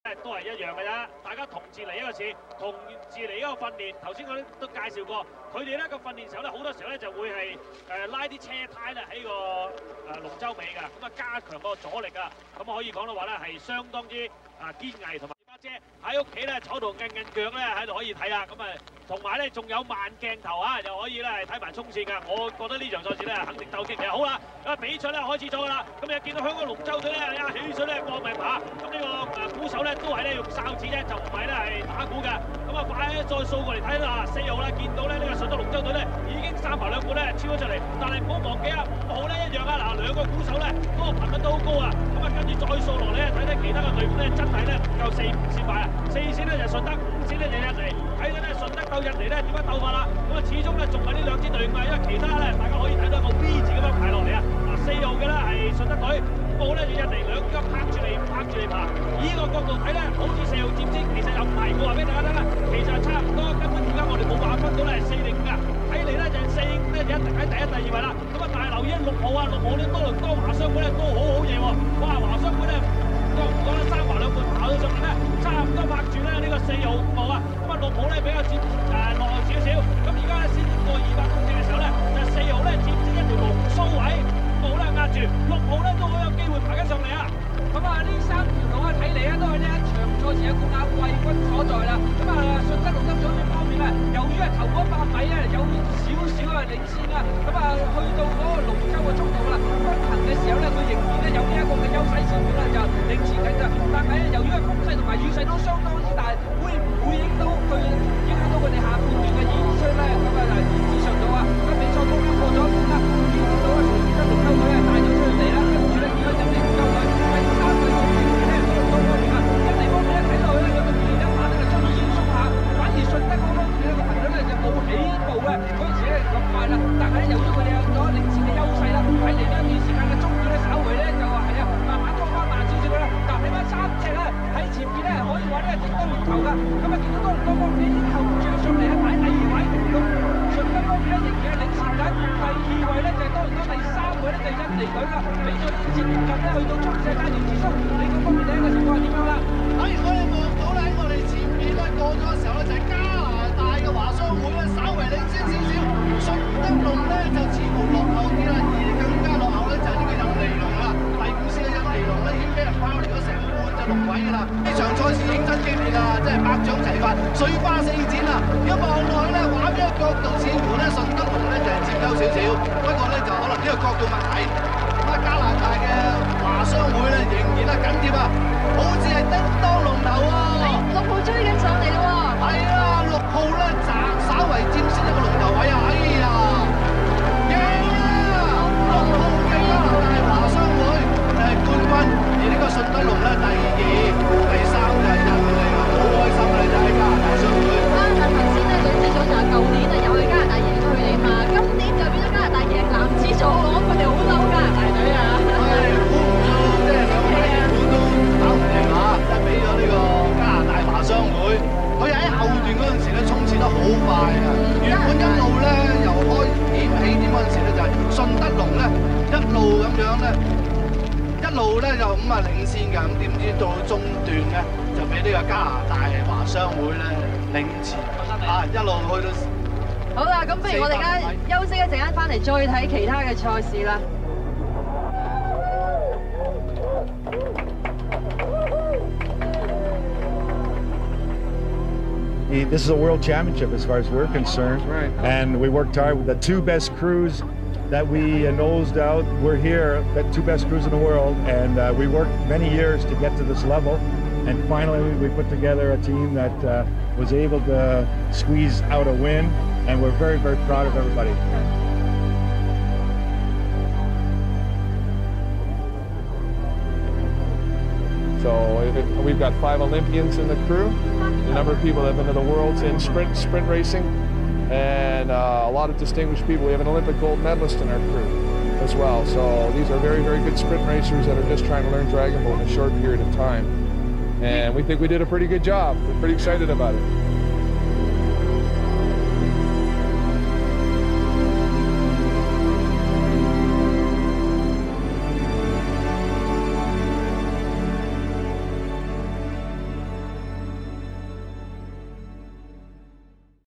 都係一樣嘅啫，大家同時嚟一個市，同時嚟一個訓練。頭先我都介紹過，佢哋咧個訓練時候咧，好多時候咧就會係拉啲車胎咧喺個龍舟尾㗎，咁啊加強個阻力啊，咁可以講到話咧係相當之堅毅同埋。姐喺屋企咧坐度硬腳咧喺度可以睇啦，咁啊同埋咧仲有慢鏡頭啊，又可以咧睇埋衝線㗎。我覺得呢場賽事咧肯定鬥勁嘅。好啦，咁比賽咧開始咗㗎啦。咁你見到香港龍舟隊咧一起水咧搏命爬，咁呢個鼓手咧都係咧用哨子啫，就唔係咧係打鼓㗎。咁啊快再掃過嚟睇啦，4號啦，見到咧呢個順德龍舟隊咧已經三排兩半咧超咗出嚟，但係唔好忘記啊，5號咧一樣啊，嗱兩個鼓手咧嗰個頻率都好高啊。咁啊跟住再掃落嚟咧，睇睇其他嘅隊伍咧真係咧唔夠4線牌啊，4線咧就順德，5線咧就印尼。睇緊咧順德鬥印尼咧點樣鬥法啦？咁啊始終咧仲係呢兩支隊伍啊，因為其他咧大家可以睇到一個 V 字咁樣排落嚟啊。嗱4號嘅咧係順德隊，5號咧就印尼，兩腳拍住嚟爬。以呢個角度睇咧，好似4號佔先，其實又唔係。我話俾大家聽啦，其實係差唔多，根本而家我哋冇辦法分到咧係4定5㗎。睇嚟咧就係4咧就一定喺第一、第二位啦。咁啊但係留意6號啊，6號咧多倫多華商會咧都好嘢喎。哇華商會咧覺唔覺得三排兩半跑到上嚟咧，差唔多拍住咧呢個4號、5號啊。咁啊6號咧比較接落後少少。咁而家咧先過200公尺嘅時候咧，就4號咧佔先一條龍鬚位，5號咧壓住，6號咧都好有機會爬緊上嚟啊！ 咁啊，呢3條龍啊，睇嚟咧都係呢一場賽事嘅冠亞季軍所在啦。咁啊，順德龍舟組呢方面咧，由於係頭嗰100米咧有少少嘅領先啦，咁啊去到嗰個龍舟嘅速度啦，均衡嘅時候咧，佢仍然咧有呢一個嘅優勢線段咧就領先緊㗎。但係由於個風勢同埋雨勢都相當之大，會唔會影響到佢哋下半段嘅演出咧？咁啊，言之尚早啊。咁比賽剛剛過咗一半啦，見到啊順德龍舟隊啊帶咗出嚟啦，跟住咧見到入嚟龍舟隊。順德嗰方面咧個頻率咧就冇起步嘅嗰陣時咧咁快啦，但係由於佢哋有咗領先嘅優勢啦，睇嚟呢一段時間嘅中段咧稍微咧就話係啊慢慢拖翻慢少少啦，但係翻3隻咧喺前邊咧可以話咧直多龍頭㗎，咁啊見到多倫多方面已經後著上嚟啊擺第2位，咁順德方面咧仍然係領先緊，第2位咧就係多倫多，第3位咧就係印尼隊啦，比賽呢接近咧去到衝刺階段之中，你嗰方面第一個情況係點樣啦？ 我哋望到咧喺我哋前面咧過咗嘅時候咧就係加拿大嘅華商會咧稍為領先少少，順德龍咧就似乎落後啲啦，而更加落後咧就係呢個印尼龍啦。第5線嘅印尼龍咧已經俾人拋離咗成半隻龍位㗎啦。呢場賽事認真激烈啊，即係百掌齊發，水花四濺啦。如果望落去咧，畫面嘅角度似乎咧順德龍咧就係佔優少少，不過咧就可能呢個角度問題。咁啊加拿大嘅華商會咧仍然係緊貼啊，好似係叮當龍頭啊！6號追緊上嚟啦喎！係啊，6號咧稍為佔先一個龍頭位啊！哎呀，贏啦！6號嘅加拿大華商會冠軍，而呢個順德龍咧第2、第3就係印尼啊！好開心啊！你睇加拿大商會。但頭先咧女子組就係舊年啊又係加拿大贏咗佢哋嘛，今年就變咗加拿大贏男子組，我諗佢哋好嬲加拿大隊啊！估唔到即係兩個隊伍都打唔贏啊！即係俾咗呢個加拿大華商會，佢喺後段嗰陣時咧衝刺得好快啊！原本一路咧由開點起點嗰陣時咧就係順德龍咧一路咁樣咧，一路咧就咁啊領先㗎，咁點知到中段咧就俾呢個加拿大華商會咧領前啊，一路去到。好啦，咁不如我哋而家休息一陣間，翻嚟再睇其他嘅賽事啦。 This is a world championship as far as we're concerned, right. And we worked hard with the 2 best crews that we nosed out. We're here, the 2 best crews in the world, and we worked many years to get to this level. And finally, we put together a team that was able to squeeze out a win, and we're very, very proud of everybody. So we've got 5 Olympians in the crew, a number of people that have been to the worlds in sprint racing, and a lot of distinguished people. We have an Olympic gold medalist in our crew as well. So these are very, very good sprint racers that are just trying to learn Dragon Boat in a short period of time. And we think we did a pretty good job. We're pretty excited about it.